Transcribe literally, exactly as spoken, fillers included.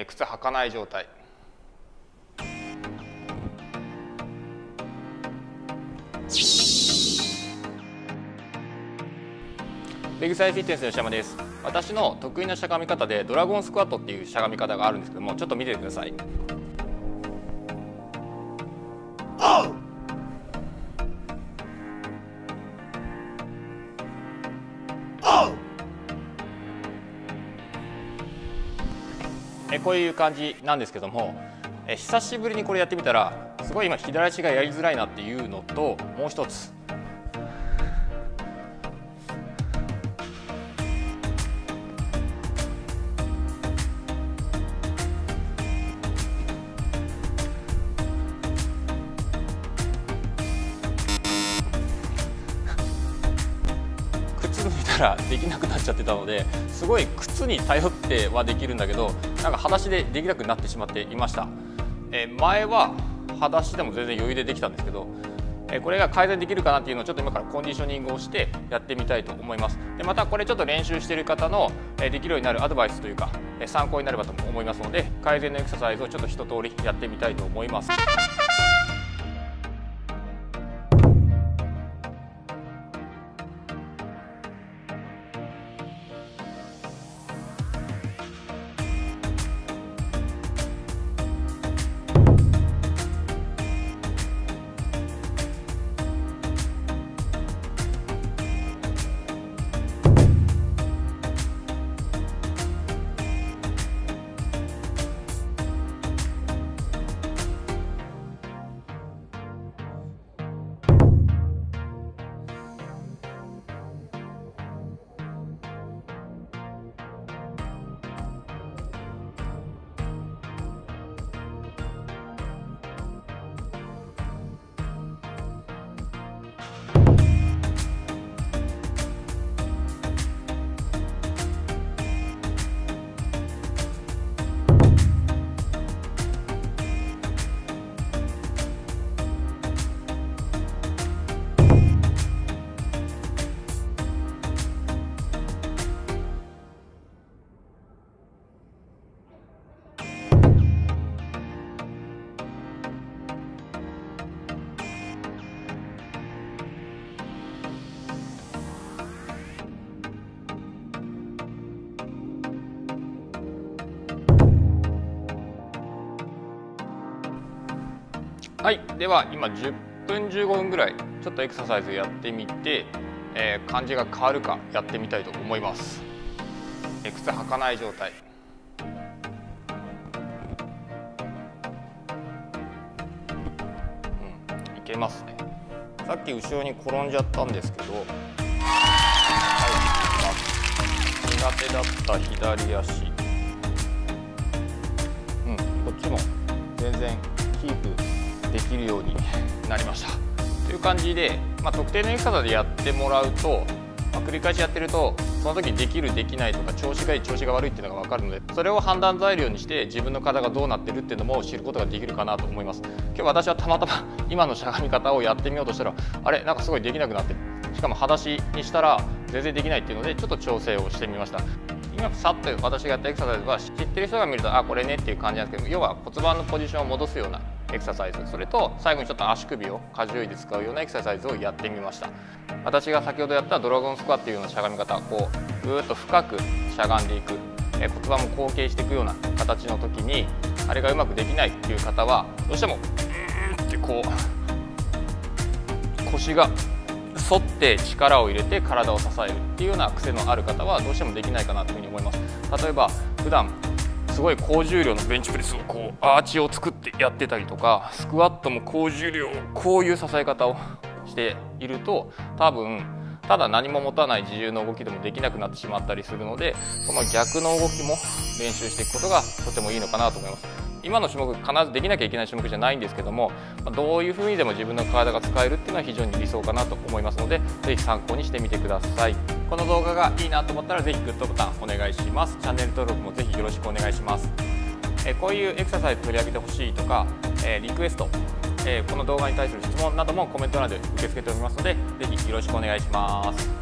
靴履かない状態。ビッグサイフィットネスの吉山です。私の得意なしゃがみ方でドラゴンスクワットっていうしゃがみ方があるんですけども、ちょっと見ててください。えこういう感じなんですけども、え久しぶりにこれやってみたらすごい今左足がやりづらいなっていうのと、もう一つ靴脱いだらできなくなっちゃってたので、すごい靴に頼ってはできるんだけど、なんか裸足でできなくなってしまっていました。え前は裸足でも全然余裕でできたんですけど、えこれが改善できるかなっていうのをちょっと今からコンディショニングをしてやってみたいと思います。でまたこれちょっと練習している方のえできるようになるアドバイスというかえ参考になればと思いますので、改善のエクササイズをちょっと一通りやってみたいと思います。はい、では今じゅっぷんじゅうごふんぐらいちょっとエクササイズやってみて、えー、感じが変わるかやってみたいと思います。えー、靴履かない状態。うん、いけますね。さっき後ろに転んじゃったんですけど、はい、苦手だった左足、うん、こっちも全然キープできるようになりましたという感じで、まあ、特定のエクササイズでやってもらうと、まあ、繰り返しやってるとその時できるできないとか調子がいい調子が悪いっていうのが分かるので、それを判断材料にして自分の体がどうなってるっていうのも知ることができるかなと思います。今日私はたまたま今のしゃがみ方をやってみようとしたら、あれなんかすごいできなくなってる、しかも裸足にしたら全然できないっていうのでちょっと調整をしてみました。今さっと私がやったエクササイズは知ってる人が見るとあこれねっていう感じなんですけど、要は骨盤のポジションを戻すようなエクササイズ、それと最後にちょっと足首を荷重で使うようなエクササイズをやってみました。私が先ほどやったドラゴンスクワットっていうようなしゃがみ方、こうぐーっと深くしゃがんでいく、え骨盤も後傾していくような形の時にあれがうまくできないっていう方は、どうしてもうーんってこう腰が反って力を入れて体を支えるっていうような癖のある方はどうしてもできないかなというふうに思います。例えば普段すごい高重量のベンチプレスをこうアーチを作ってやってたりとか、スクワットも高重量こういう支え方をしていると、多分ただ何も持たない自重の動きでもできなくなってしまったりするので、この逆の動きも練習していくことがとてもいいのかなと思います。今の種目必ずできなきゃいけない種目じゃないんですけども、どういうふうにでも自分の体が使えるっていうのは非常に理想かなと思いますので、ぜひ参考にしてみてください。この動画がいいなと思ったらぜひグッドボタンお願いします。チャンネル登録もぜひよろしくお願いします。えこういうエクササイズ取り上げてほしいとか、えリクエスト、えこの動画に対する質問などもコメント欄で受け付けておりますので、ぜひよろしくお願いします。